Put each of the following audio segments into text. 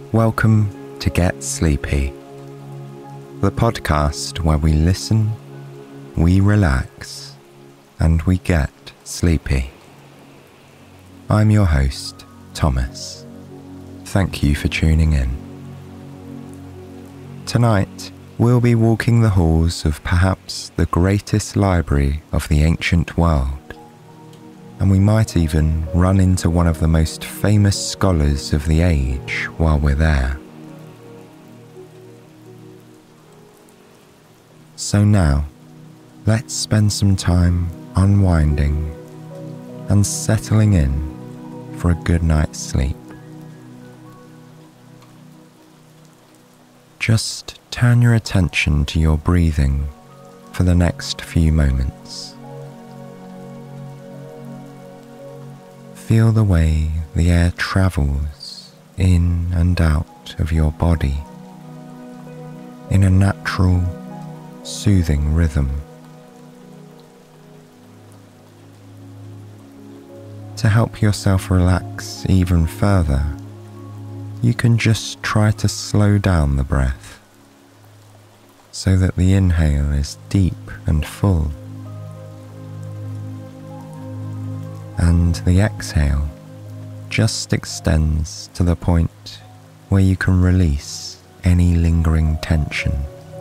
Welcome to Get Sleepy, the podcast where we listen, we relax, and we get sleepy. I'm your host, Thomas. Thank you for tuning in. Tonight, we'll be walking the halls of perhaps the greatest library of the ancient world, and we might even run into one of the most famous scholars of the age while we're there. So now, let's spend some time unwinding and settling in for a good night's sleep. Just turn your attention to your breathing for the next few moments. Feel the way the air travels in and out of your body in a natural, soothing rhythm. To help yourself relax even further, you can just try to slow down the breath so that the inhale is deep and full, and the exhale just extends to the point where you can release any lingering tension.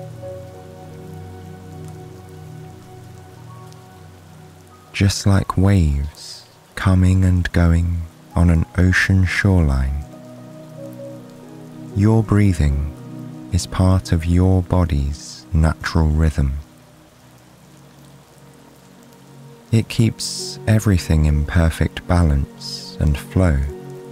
Just like waves coming and going on an ocean shoreline, your breathing is part of your body's natural rhythm. It keeps everything in perfect balance and flow,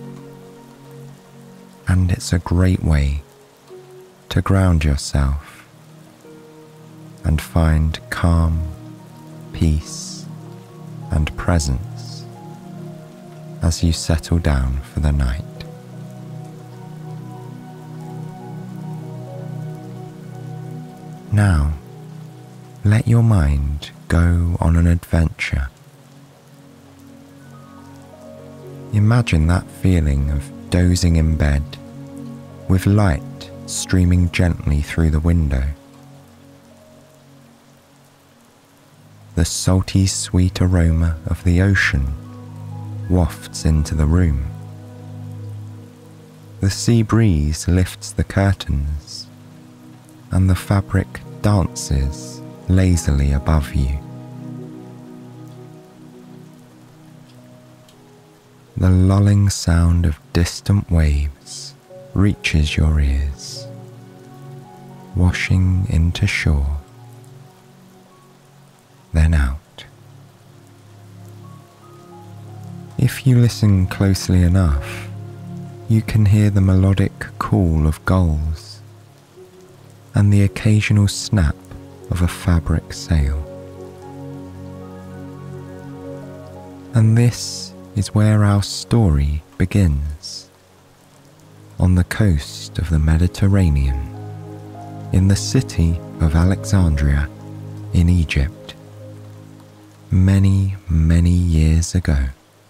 and it's a great way to ground yourself and find calm, peace, and presence as you settle down for the night. Now, let your mind go on an adventure. Imagine that feeling of dozing in bed, with light streaming gently through the window. The salty, sweet aroma of the ocean wafts into the room. The sea breeze lifts the curtains, and the fabric dances lazily above you. The lulling sound of distant waves reaches your ears, washing into shore, then out. If you listen closely enough, you can hear the melodic call of gulls and the occasional snap of a fabric sail. And this is where our story begins, on the coast of the Mediterranean, in the city of Alexandria in Egypt, many, many years ago.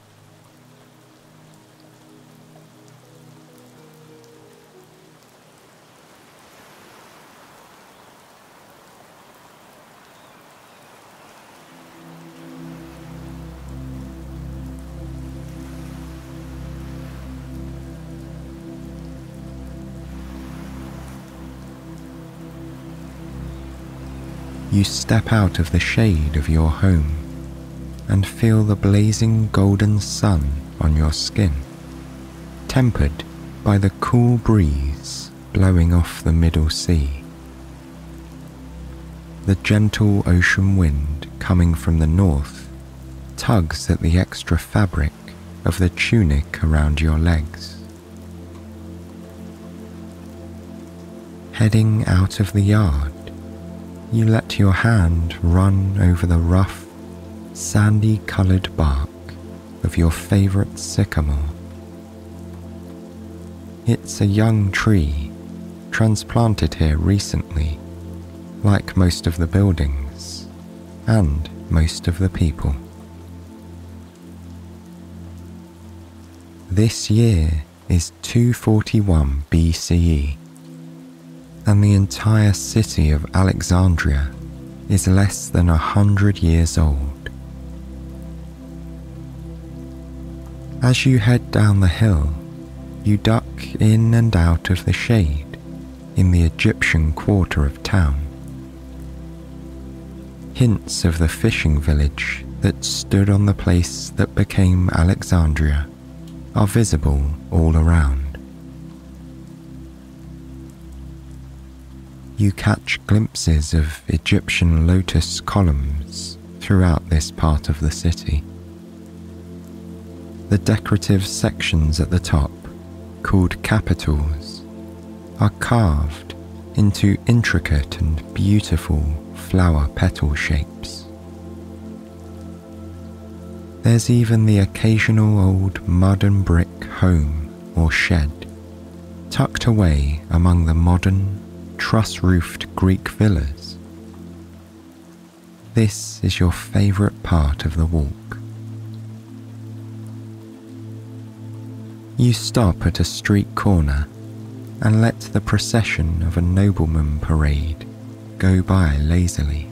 You step out of the shade of your home and feel the blazing golden sun on your skin, tempered by the cool breeze blowing off the middle sea. The gentle ocean wind coming from the north tugs at the extra fabric of the tunic around your legs. Heading out of the yard, you let your hand run over the rough, sandy-coloured bark of your favourite sycamore. It's a young tree, transplanted here recently, like most of the buildings, and most of the people. This year, is 241 BCE, and the entire city of Alexandria is less than 100 years old. As you head down the hill, you duck in and out of the shade in the Egyptian quarter of town. Hints of the fishing village that stood on the place that became Alexandria are visible all around. You catch glimpses of Egyptian lotus columns throughout this part of the city. The decorative sections at the top, called capitals, are carved into intricate and beautiful flower petal shapes. There's even the occasional old mud and brick home or shed, tucked away among the modern, truss-roofed Greek villas. This is your favourite part of the walk. You stop at a street corner and let the procession of a nobleman parade go by lazily.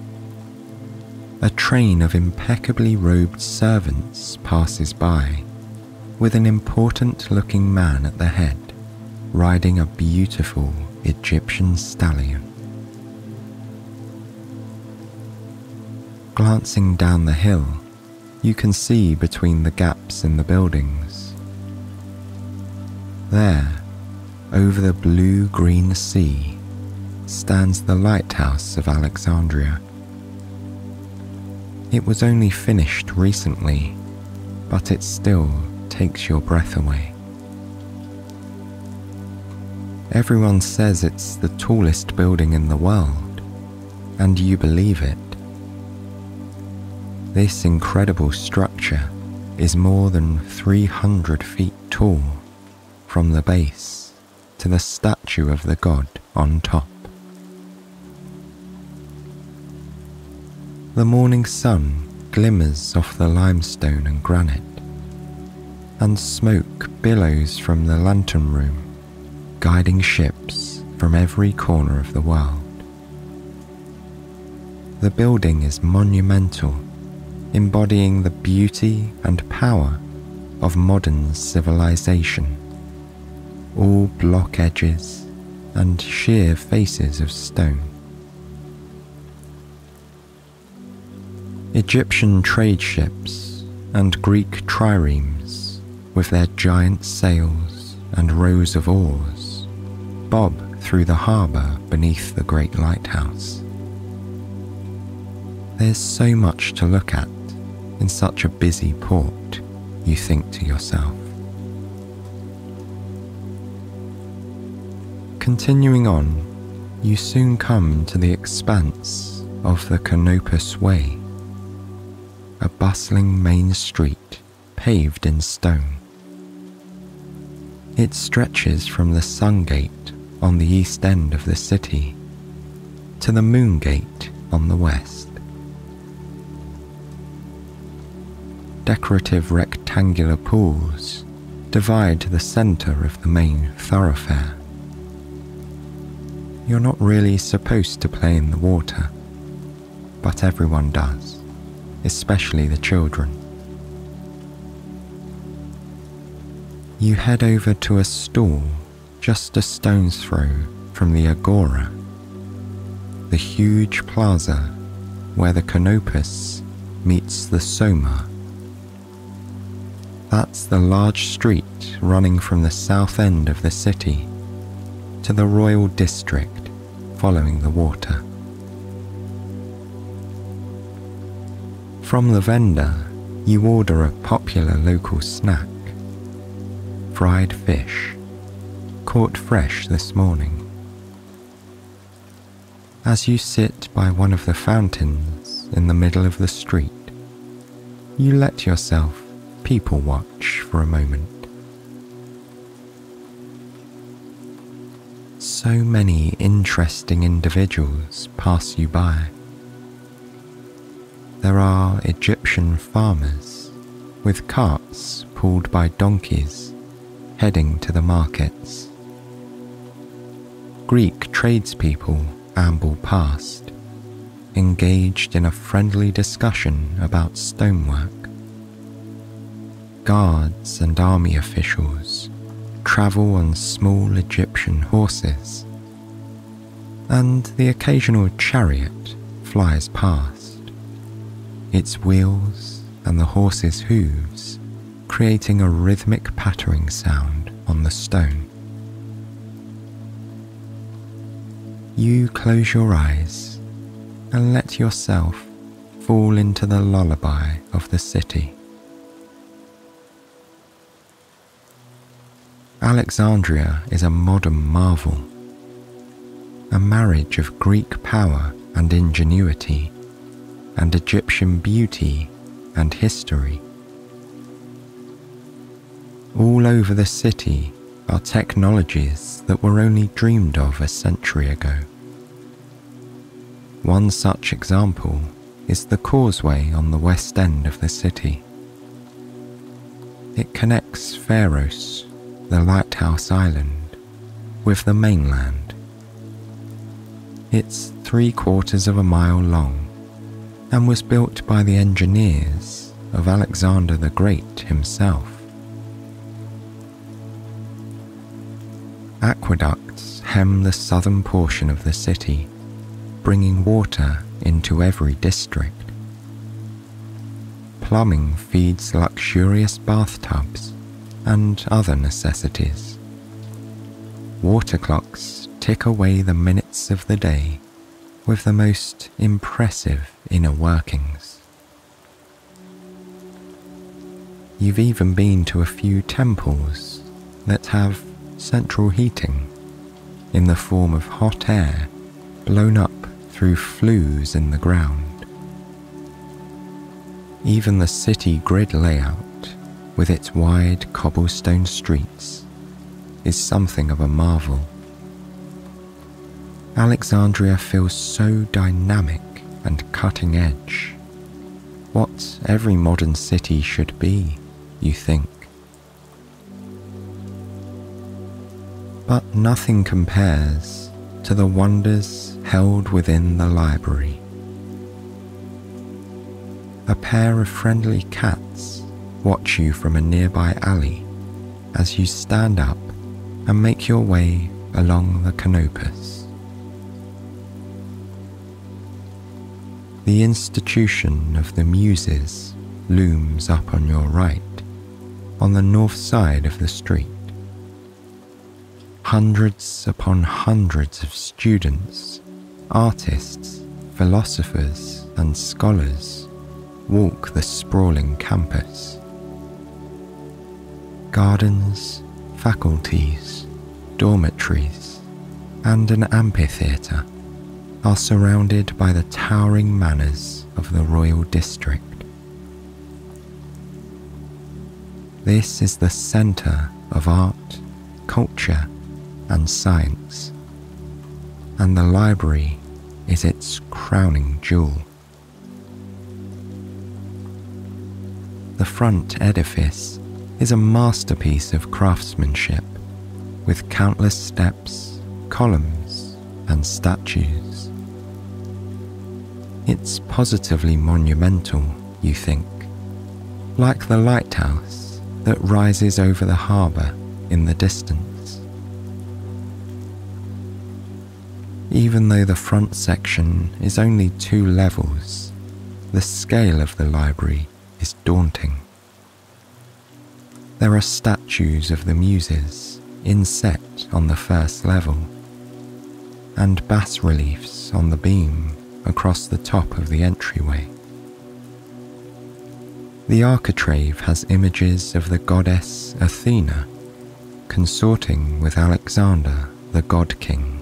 A train of impeccably robed servants passes by, with an important-looking man at the head, riding a beautiful Egyptian stallion. Glancing down the hill, you can see between the gaps in the buildings. There, over the blue-green sea, stands the lighthouse of Alexandria. It was only finished recently, but it still takes your breath away. Everyone says it's the tallest building in the world, and you believe it. This incredible structure is more than 300 feet tall, from the base to the statue of the god on top. The morning sun glimmers off the limestone and granite, and smoke billows from the lantern room, guiding ships from every corner of the world. The building is monumental, embodying the beauty and power of modern civilization, all block edges and sheer faces of stone. Egyptian trade ships and Greek triremes, with their giant sails and rows of oars, bob through the harbour beneath the great lighthouse. There's so much to look at in such a busy port, you think to yourself. Continuing on, you soon come to the expanse of the Canopus Way, a bustling main street paved in stone. It stretches from the Sun Gate on the east end of the city to the Moon Gate on the west. Decorative rectangular pools divide the centre of the main thoroughfare. You're not really supposed to play in the water, but everyone does, especially the children. You head over to a stall just a stone's throw from the Agora, the huge plaza where the Canopus meets the Soma. That's the large street running from the south end of the city to the Royal District following the water. From the vendor, you order a popular local snack, fried fish, caught fresh this morning. As you sit by one of the fountains in the middle of the street, you let yourself people watch for a moment. So many interesting individuals pass you by. There are Egyptian farmers with carts pulled by donkeys heading to the markets. Greek tradespeople amble past, engaged in a friendly discussion about stonework. Guards and army officials travel on small Egyptian horses, and the occasional chariot flies past, its wheels and the horse's hooves creating a rhythmic pattering sound on the stone. You close your eyes and let yourself fall into the lullaby of the city. Alexandria is a modern marvel, a marriage of Greek power and ingenuity, and Egyptian beauty and history. All over the city are technologies that were only dreamed of a century ago. One such example is the causeway on the west end of the city. It connects Pharos, the lighthouse island, with the mainland. It's 3/4 of a mile long and was built by the engineers of Alexander the Great himself. Aqueducts hem the southern portion of the city, bringing water into every district. Plumbing feeds luxurious bathtubs and other necessities. Water clocks tick away the minutes of the day with the most impressive inner workings. You've even been to a few temples that have central heating in the form of hot air blown up through flues in the ground. Even the city grid layout, with its wide cobblestone streets, is something of a marvel. Alexandria feels so dynamic and cutting edge. What every modern city should be, you think. But nothing compares to the wonders held within the library. A pair of friendly cats watch you from a nearby alley as you stand up and make your way along the canopus. The institution of the Muses looms up on your right, on the north side of the street. Hundreds upon hundreds of students, artists, philosophers, and scholars walk the sprawling campus. Gardens, faculties, dormitories, and an amphitheatre are surrounded by the towering manors of the royal district. This is the centre of art, culture, and science, and the library is its crowning jewel. The front edifice is a masterpiece of craftsmanship, with countless steps, columns, and statues. It's positively monumental, you think, like the lighthouse that rises over the harbour in the distance. Even though the front section is only 2 levels, the scale of the library is daunting. There are statues of the Muses inset on the first level, and bas-reliefs on the beam across the top of the entryway. The architrave has images of the goddess Athena consorting with Alexander, the god king.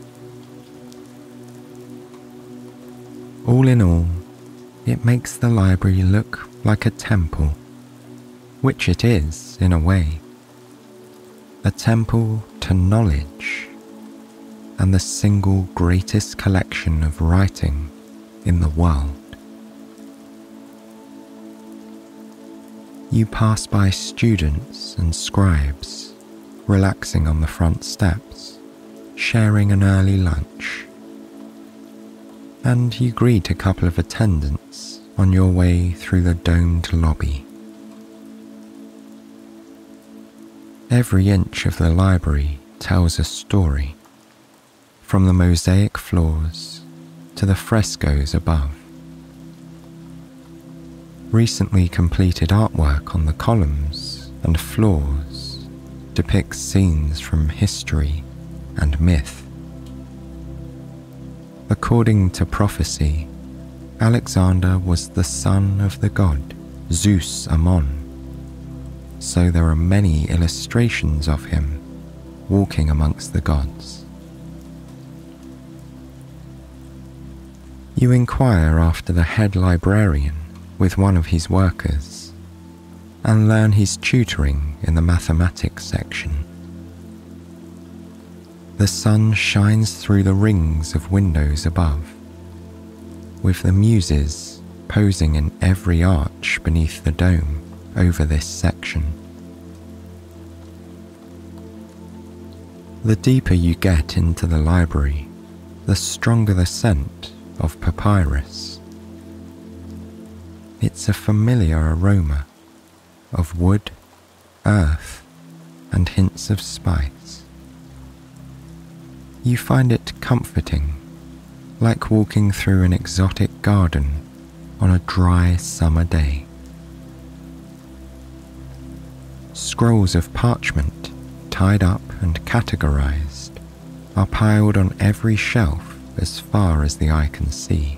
All in all, it makes the library look like a temple, which it is in a way. A temple to knowledge, and the single greatest collection of writing in the world. You pass by students and scribes, relaxing on the front steps, sharing an early lunch. And you greet a couple of attendants on your way through the domed lobby. Every inch of the library tells a story, from the mosaic floors to the frescoes above. Recently completed artwork on the columns and floors depicts scenes from history and myth. According to prophecy, Alexander was the son of the god Zeus Ammon, so there are many illustrations of him walking amongst the gods. You inquire after the head librarian with one of his workers and learn he's tutoring in the mathematics section. The sun shines through the rings of windows above, with the muses posing in every arch beneath the dome over this section. The deeper you get into the library, the stronger the scent of papyrus. It's a familiar aroma of wood, earth, and hints of spice. You find it comforting, like walking through an exotic garden on a dry summer day. Scrolls of parchment, tied up and categorized, are piled on every shelf as far as the eye can see.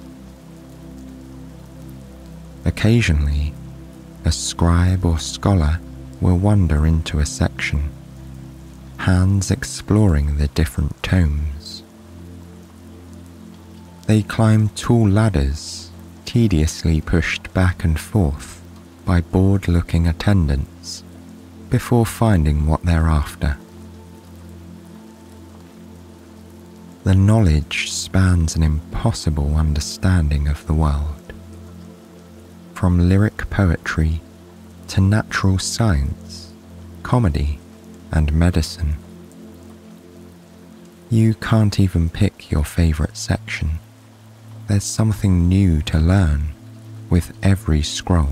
Occasionally, a scribe or scholar will wander into a section, hands exploring the different tomes. They climb tall ladders, tediously pushed back and forth by bored-looking attendants, before finding what they're after. The knowledge spans an impossible understanding of the world, from lyric poetry to natural science, comedy, and medicine. You can't even pick your favorite section. There's something new to learn with every scroll.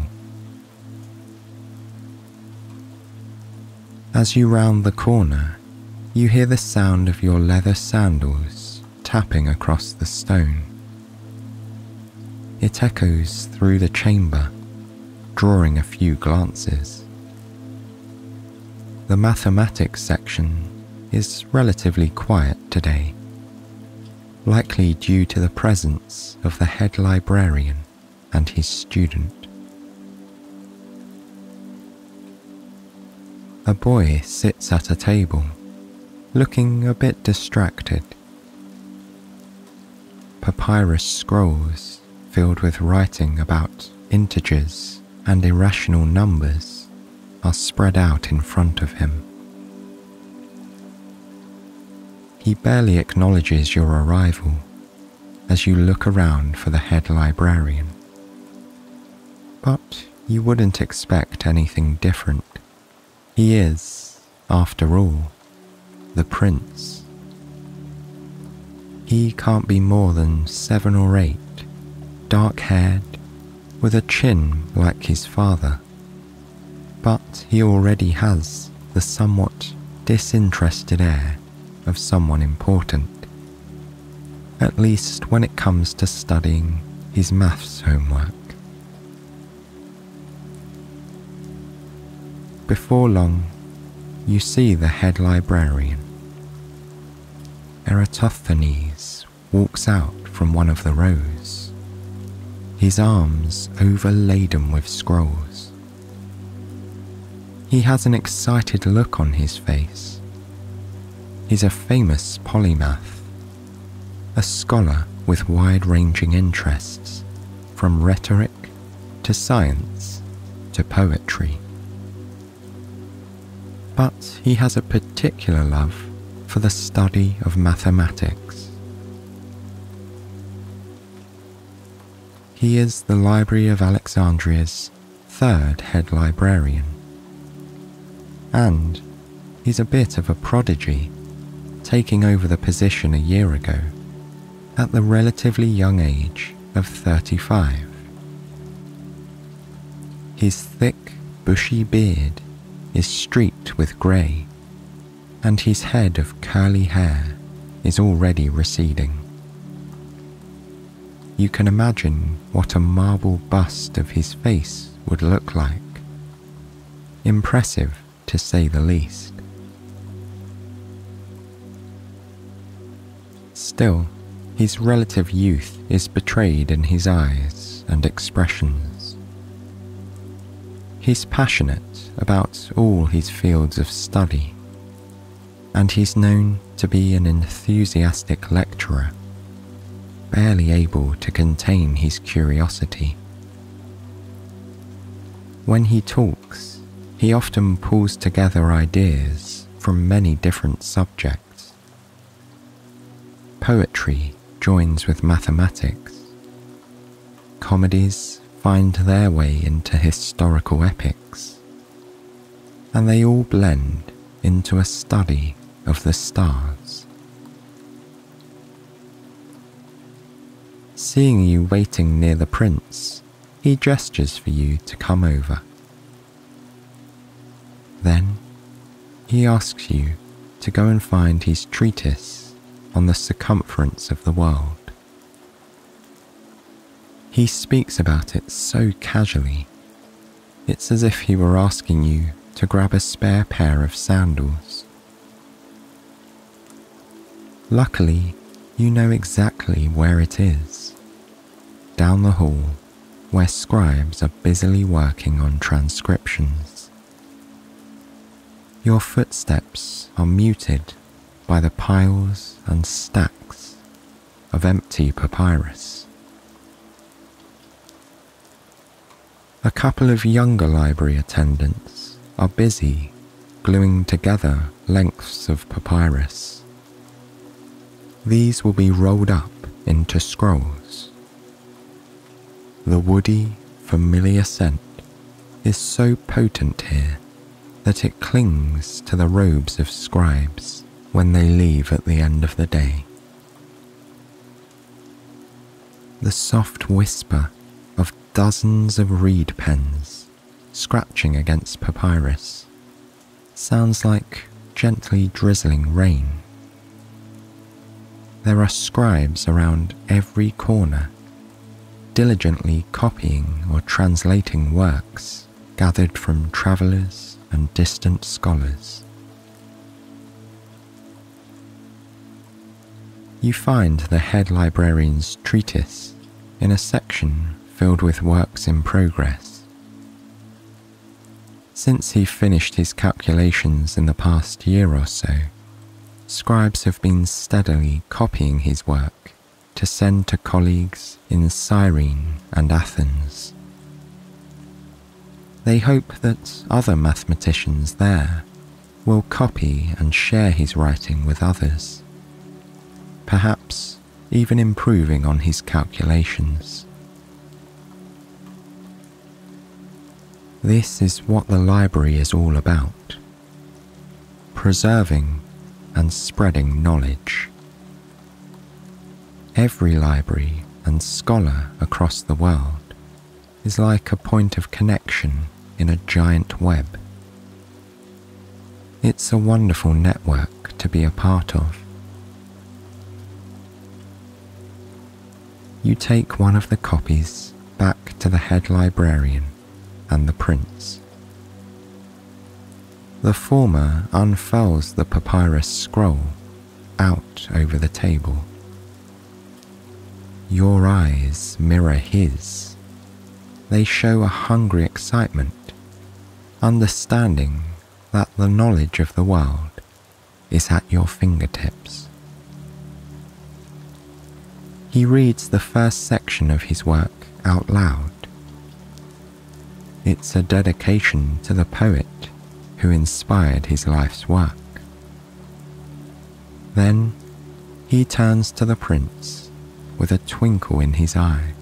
As you round the corner, you hear the sound of your leather sandals tapping across the stone. It echoes through the chamber, drawing a few glances. The mathematics section is relatively quiet today, likely due to the presence of the head librarian and his student. A boy sits at a table, looking a bit distracted. Papyrus scrolls filled with writing about integers and irrational numbers are spread out in front of him. He barely acknowledges your arrival as you look around for the head librarian. But you wouldn't expect anything different. He is, after all, the prince. He can't be more than 7 or 8, dark-haired, with a chin like his father. But he already has the somewhat disinterested air of someone important, at least when it comes to studying his maths homework. Before long, you see the head librarian. Eratosthenes walks out from one of the rows, his arms overladen with scrolls. He has an excited look on his face. He's a famous polymath, a scholar with wide-ranging interests, from rhetoric to science to poetry. But he has a particular love for the study of mathematics. He is the Library of Alexandria's 3rd head librarian, and He's a bit of a prodigy, taking over the position a year ago, at the relatively young age of 35. His thick, bushy beard is streaked with grey, and his head of curly hair is already receding. You can imagine what a marble bust of his face would look like. Impressive, to say the least. Still, his relative youth is betrayed in his eyes and expressions. He's passionate about all his fields of study, and he's known to be an enthusiastic lecturer, barely able to contain his curiosity. When he talks, he often pulls together ideas from many different subjects. Poetry joins with mathematics. Comedies find their way into historical epics, and they all blend into a study of the stars. Seeing you waiting near the prince, he gestures for you to come over. Then, he asks you to go and find his treatise on the circumference of the world. He speaks about it so casually, it's as if he were asking you to grab a spare pair of sandals. Luckily, you know exactly where it is, down the hall where scribes are busily working on transcriptions. Your footsteps are muted by the piles and stacks of empty papyrus. A couple of younger library attendants are busy gluing together lengths of papyrus. These will be rolled up into scrolls. The woody, familiar scent is so potent here that it clings to the robes of scribes when they leave at the end of the day. The soft whisper of dozens of reed pens scratching against papyrus sounds like gently drizzling rain. There are scribes around every corner, diligently copying or translating works gathered from travellers and distant scholars. You find the head librarian's treatise in a section filled with works in progress. Since he finished his calculations in the past year or so, scribes have been steadily copying his work to send to colleagues in Cyrene and Athens. They hope that other mathematicians there will copy and share his writing with others, perhaps even improving on his calculations. This is what the library is all about: preserving and spreading knowledge. Every library and scholar across the world is like a point of connection in a giant web. It's a wonderful network to be a part of. You take one of the copies back to the head librarian and the prince. The former unfurls the papyrus scroll out over the table. Your eyes mirror his. They show a hungry excitement, understanding that the knowledge of the world is at your fingertips. He reads the first section of his work out loud. It's a dedication to the poet who inspired his life's work. Then he turns to the prince with a twinkle in his eye.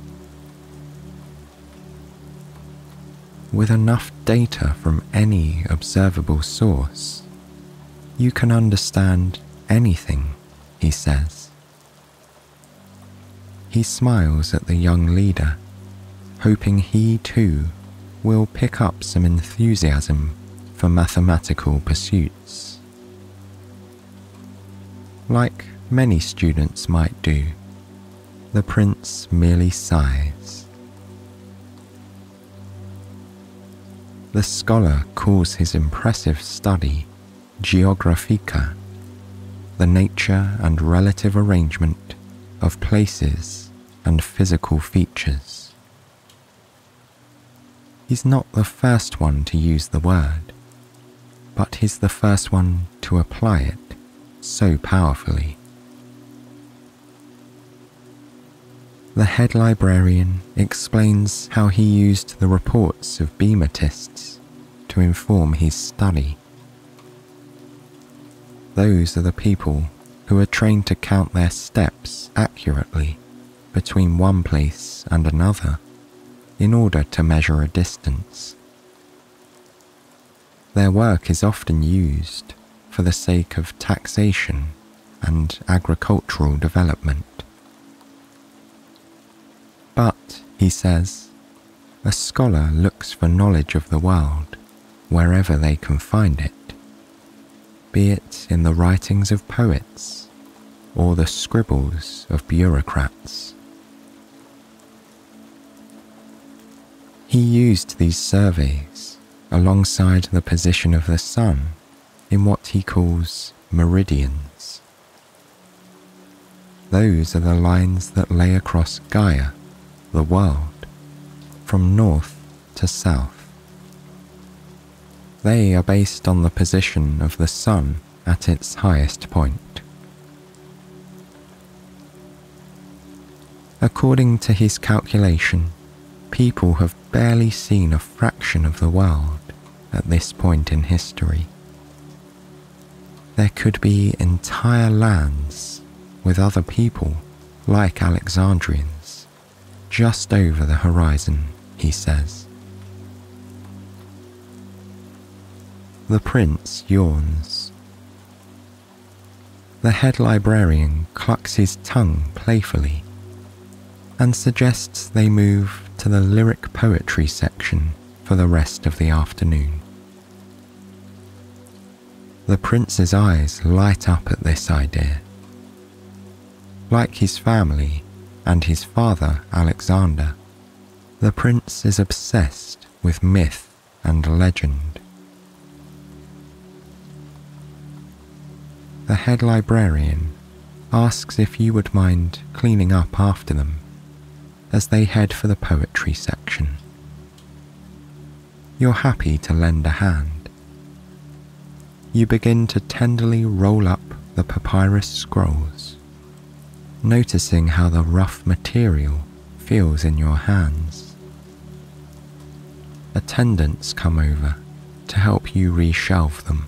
With enough data from any observable source, You can understand anything, he says. He smiles at the young leader, hoping he too will pick up some enthusiasm for mathematical pursuits. Like many students might do, the prince merely sighs. The scholar calls his impressive study Geographica, the nature and relative arrangement of places and physical features. He's not the first one to use the word, but he's the first one to apply it so powerfully. The head librarian explains how he used the reports of beamatists to inform his study. Those are the people who are trained to count their steps accurately between one place and another in order to measure a distance. Their work is often used for the sake of taxation and agricultural development. But, he says, a scholar looks for knowledge of the world wherever they can find it, be it in the writings of poets or the scribbles of bureaucrats. He used these surveys alongside the position of the sun in what he calls meridians. Those are the lines that lay across Gaia, the world, from north to south. They are based on the position of the sun at its highest point. According to his calculation, people have barely seen a fraction of the world at this point in history. There could be entire lands with other people like Alexandrians just over the horizon, he says. The prince yawns. The head librarian clucks his tongue playfully and suggests they move to the lyric poetry section for the rest of the afternoon. The prince's eyes light up at this idea. Like his family and his father Alexander, the prince is obsessed with myth and legend. The head librarian asks if you would mind cleaning up after them as they head for the poetry section. You're happy to lend a hand. You begin to tenderly roll up the papyrus scrolls, noticing how the rough material feels in your hands. Attendants come over to help you reshelve them.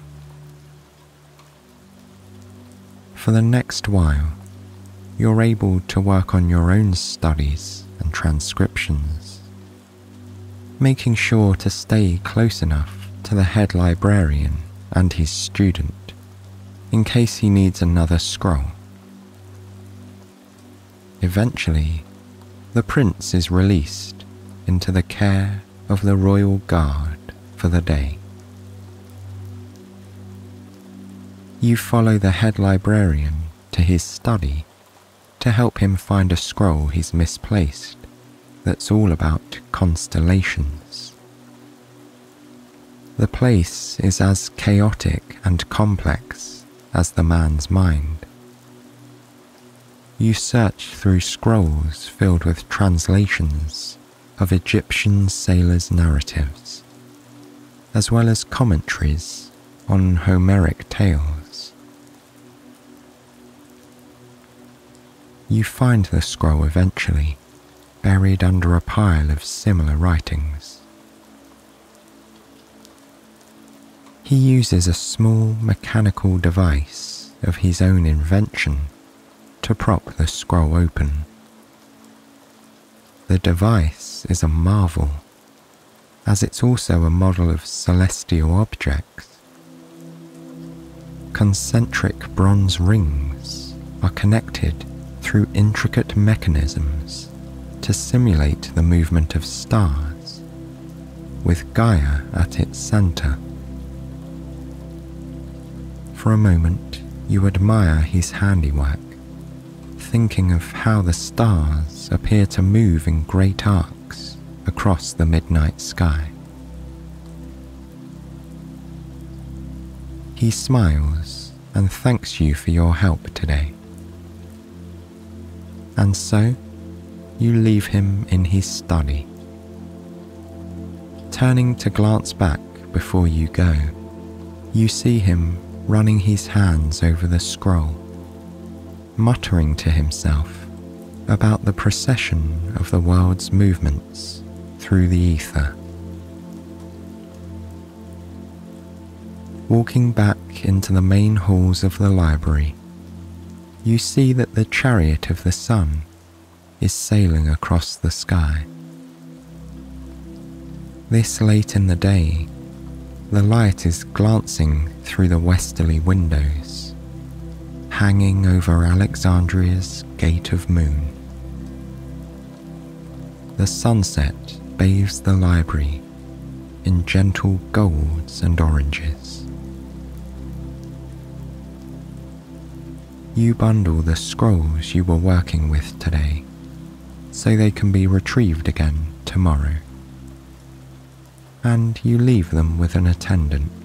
For the next while, you're able to work on your own studies and transcriptions, making sure to stay close enough to the head librarian and his student in case he needs another scroll. Eventually, the prince is released into the care of the royal guard for the day. You follow the head librarian to his study to help him find a scroll he's misplaced that's all about constellations. The place is as chaotic and complex as the man's mind. You search through scrolls filled with translations of Egyptian sailors' narratives, as well as commentaries on Homeric tales. You find the scroll eventually, buried under a pile of similar writings. He uses a small mechanical device of his own invention to prop the scroll open. The device is a marvel, as it's also a model of celestial objects. concentric bronze rings are connected through intricate mechanisms to simulate the movement of stars, with Gaia at its center. For a moment, you admire his handiwork, thinking of how the stars appear to move in great arcs across the midnight sky. He smiles and thanks you for your help today. And so, you leave him in his study. Turning to glance back before you go, you see him running his hands over the scroll, muttering to himself about the procession of the world's movements through the ether. Walking back into the main halls of the library, you see that the chariot of the sun is sailing across the sky. This late in the day, the light is glancing through the westerly windows, hanging over Alexandria's gate of moon. The sunset bathes the library in gentle golds and oranges. You bundle the scrolls you were working with today, so they can be retrieved again tomorrow, and you leave them with an attendant.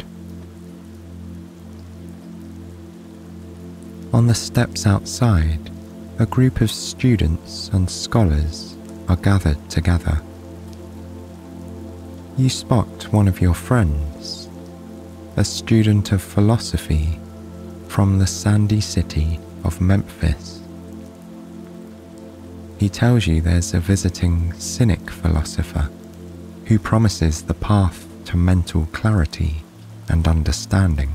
On the steps outside, a group of students and scholars are gathered together. You spot one of your friends, a student of philosophy from the sandy city of Memphis. He tells you there's a visiting cynic philosopher who promises the path to mental clarity and understanding.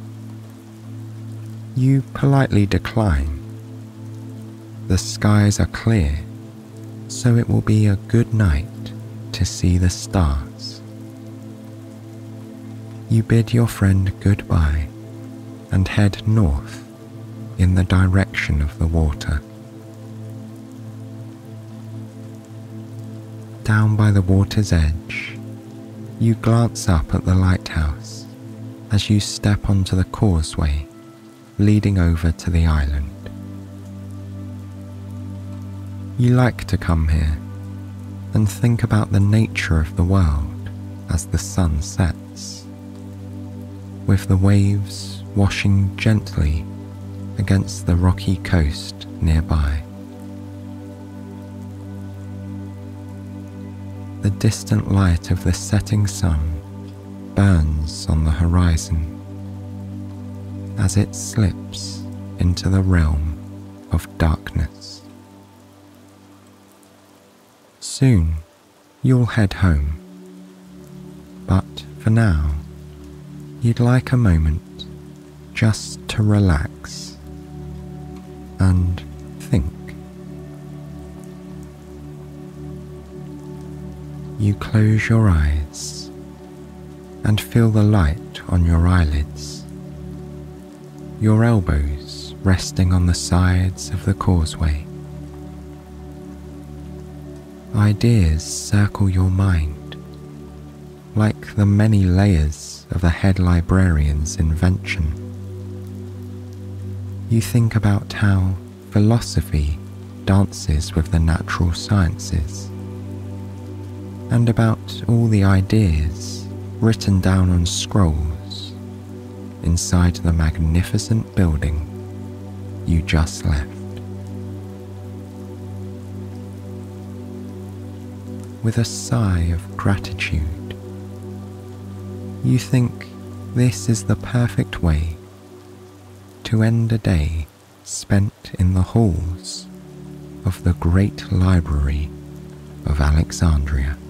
You politely decline. The skies are clear, so it will be a good night to see the stars. You bid your friend goodbye and head north in the direction of the water. Down by the water's edge, you glance up at the lighthouse as you step onto the causeway leading over to the island. You like to come here and think about the nature of the world as the sun sets, with the waves washing gently against the rocky coast nearby. The distant light of the setting sun burns on the horizon as it slips into the realm of darkness. Soon you'll head home, but for now, you'd like a moment just to relax and think. You close your eyes and feel the light on your eyelids, your elbows resting on the sides of the causeway. Ideas circle your mind, like the many layers of the head librarian's invention. You think about how philosophy dances with the natural sciences, and about all the ideas written down on scrolls inside the magnificent building you just left. With a sigh of gratitude, you think this is the perfect way to end a day spent in the halls of the great library of Alexandria.